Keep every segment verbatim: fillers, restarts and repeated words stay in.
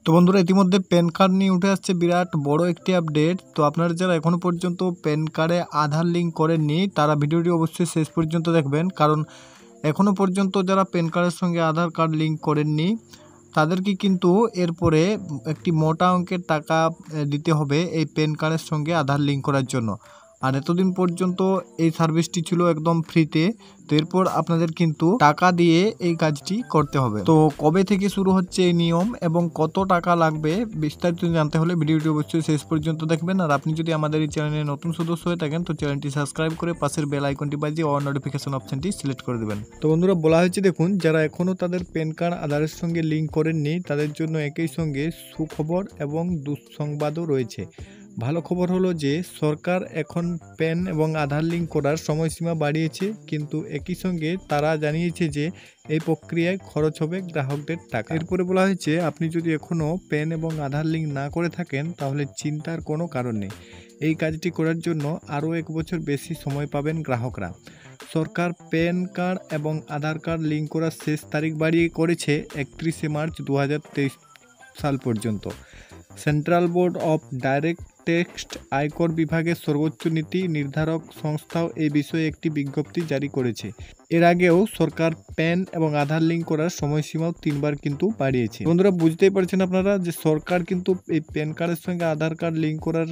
তো বন্ধুরা ইতিমধ্যে প্যান কার্ড নিয়ে উঠে আসছে বিরাট বড় একটি আপডেট। তো আপনারা যারা এখনও পর্যন্ত প্যান কার্ডে আধার লিঙ্ক করেননি তারা ভিডিওটি অবশ্যই শেষ পর্যন্ত দেখবেন, কারণ এখনও পর্যন্ত যারা প্যান কার্ডের সঙ্গে আধার কার্ড লিঙ্ক করেননি তাদেরকে কিন্তু এরপরে একটি মোটা অঙ্কের টাকা দিতে হবে এই প্যান কার্ডের সঙ্গে আধার লিঙ্ক করার জন্য। আর এতদিন পর্যন্ত এই সার্ভিসটি ছিল একদম ফ্রিতে, তো এরপর আপনাদের কিন্তু টাকা দিয়ে এই কাজটি করতে হবে। তো কবে থেকে শুরু হচ্ছে এই নিয়ম এবং কত টাকা লাগবে বিস্তারিত জানতে হলে ভিডিওটি অবশ্যই শেষ পর্যন্ত দেখবেন। আর আপনি যদি আমাদের এই চ্যানেলে নতুন সদস্য হয়ে থাকেন তো চ্যানেলটি সাবস্ক্রাইব করে পাশের বেল আইকনটি বাজিয়ে অল নোটিফিকেশন অপশনটি সিলেক্ট করে দেবেন। তো বন্ধুরা বলা হয়েছে দেখুন, যারা এখনও তাদের প্যান কার্ড আধারের সঙ্গে লিঙ্ক করেননি তাদের জন্য একই সঙ্গে সুখবর এবং দুঃসংবাদও রয়েছে। ভালো খবর হলো যে সরকার এখন প্যান এবং আধার লিঙ্ক করার সময়সীমা বাড়িয়েছে, কিন্তু একই সঙ্গে তারা জানিয়েছে যে এই প্রক্রিয়ায় খরচ হবে গ্রাহকদের টাকা। এরপরে বলা হয়েছে আপনি যদি এখনও প্যান এবং আধার লিঙ্ক না করে থাকেন তাহলে চিন্তার কোনো কারণ নেই। এই কাজটি করার জন্য আরও এক বছর বেশি সময় পাবেন গ্রাহকরা। সরকার প্যান কার্ড এবং আধার কার্ড লিঙ্ক করার শেষ তারিখ বাড়িয়ে করেছে একত্রিশে মার্চ দু হাজার তেইশ সাল পর্যন্ত। Central board of direct tax আয়কর বিভাগের সর্বোচ্চ নীতি নির্ধারক সংস্থাও এই বিষয়ে একটি বিজ্ঞপ্তি জারি করেছে। এর আগেও সরকার প্যান এবং আধার লিঙ্ক করার সময়সীমাও তিনবার কিন্তু বাড়িয়েছে। বন্ধুরা বুঝতেই পারছেন আপনারা যে সরকার কিন্তু এই প্যান কার্ডের সঙ্গে আধার কার্ড লিঙ্ক করার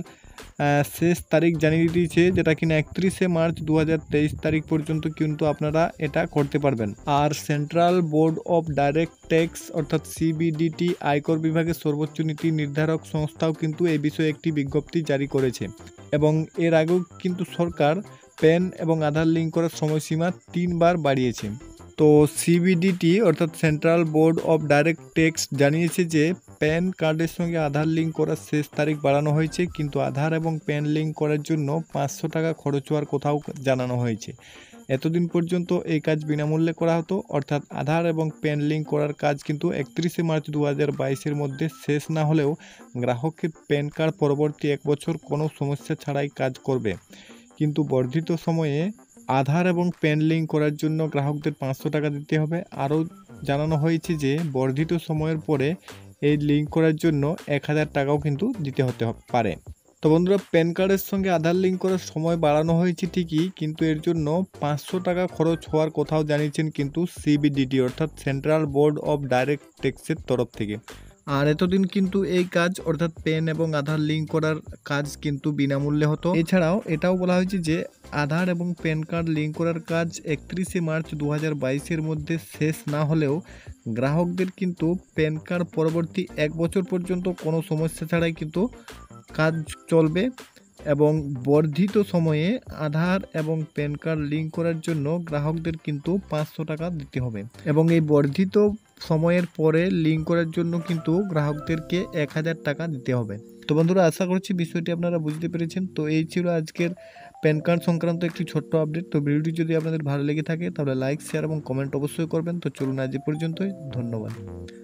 শেষ তারিখ জানিয়ে দিয়েছে, যেটা কিনা একত্রিশে মার্চ দু হাজার তেইশ তারিখ পর্যন্ত কিন্তু আপনারা এটা করতে পারবেন। আর central board of direct tax অর্থাৎ সিবিডিটি আয়কর বিভাগের সর্বোচ্চ নীতি নির্ধারক সংস্থাও কিন্তু এই বিষয়ে একটি বিজ্ঞপ্তি জারি করেছে এবং এর আগেও কিন্তু সরকার প্যান এবং আধার লিঙ্ক করার সময়সীমা তিনবার বাড়িয়েছে। তো সিবিডিটি অর্থাৎ central board of direct tax জানিয়েছে যে প্যান কার্ডের সঙ্গে আধার লিঙ্ক করার শেষ তারিখ বাড়ানো হয়েছে, কিন্তু আধার এবং প্যান লিঙ্ক করার জন্য পাঁচশো টাকা খরচ হওয়ার কথাও জানানো হয়েছে। এতদিন পর্যন্ত এই কাজ বিনামূল্যে করা হতো, অর্থাৎ আধার এবং প্যান লিঙ্ক করার কাজ কিন্তু একত্রিশে মার্চ দু হাজার বাইশের মধ্যে শেষ না হলেও গ্রাহককে প্যান কার্ড পরবর্তী এক বছর কোনো সমস্যা ছাড়াই কাজ করবে। কিন্তু বর্ধিত সময়ে আধার এবং প্যান লিঙ্ক করার জন্য গ্রাহকদের পাঁচশো টাকা দিতে হবে। আরও জানানো হয়েছে যে বর্ধিত সময়ের পরে এই লিঙ্ক করার জন্য এক হাজার টাকাও কিন্তু দিতে হতে পারে। তো বন্ধুরা প্যান কার্ডের সঙ্গে আধার লিঙ্ক করার সময় বাড়ানো হয়েছে ঠিকই, কিন্তু এর জন্য পাঁচশো টাকা খরচ হওয়ার কথাও জানিয়েছেন কিন্তু সিবিডিটি অর্থাৎ সেন্ট্রাল বোর্ড অফ ডাইরেক্ট ট্যাক্সের তরফ থেকে। আর এতদিন কিন্তু এই কাজ অর্থাৎ প্যান এবং আধার লিঙ্ক করার কাজ কিন্তু বিনামূল্যে হতো। এছাড়াও এটাও বলা হয়েছে যে আধার এবং প্যান কার্ড লিঙ্ক করার কাজ একত্রিশে মার্চ দু হাজার বাইশের মধ্যে শেষ না হলেও গ্রাহকদের কিন্তু প্যান কার্ড পরবর্তী এক বছর পর্যন্ত কোনো সমস্যা ছাড়াই কিন্তু কাজ চলবে এবং বর্ধিত সময়ে আধার এবং প্যান কার্ড লিঙ্ক করার জন্য গ্রাহকদের কিন্তু পাঁচশো টাকা দিতে হবে এবং এই বর্ধিত সময়ের পরে লিঙ্ক করার জন্য কিন্তু গ্রাহকদেরকে এক হাজার টাকা দিতে হবে। তো বন্ধুরা আশা করছি বিষয়টি আপনারা বুঝতে পেরেছেন। তো এই ছিল আজকের প্যান কার্ড সংক্রান্ত একটি ছোট্ট আপডেট। তো ভিডিওটি যদি আপনাদের ভালো লেগে থাকে তাহলে লাইক শেয়ার এবং কমেন্ট অবশ্যই করবেন। তো চলুন আজ এ পর্যন্তই, ধন্যবাদ।